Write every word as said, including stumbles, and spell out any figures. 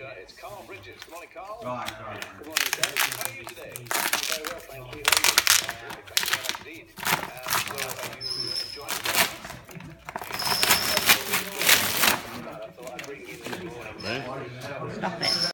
feature. It's Carl Bridges. Good morning, Carl. Right, right. Good morning, Dave. How are you today? Very well, thank you. How are you? Terrific. Thank you very much indeed. Um, so, are you enjoying the day? I thought I'd bring you this morning. Stop it.